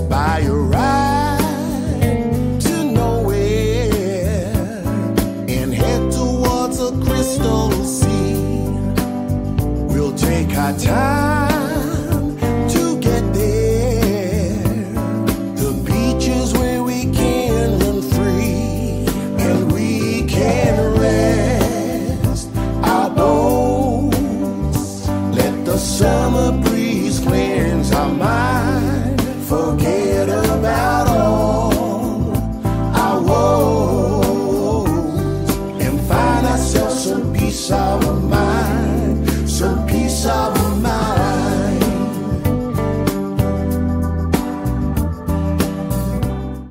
by a ride to nowhere and head towards a crystal sea. We'll take our time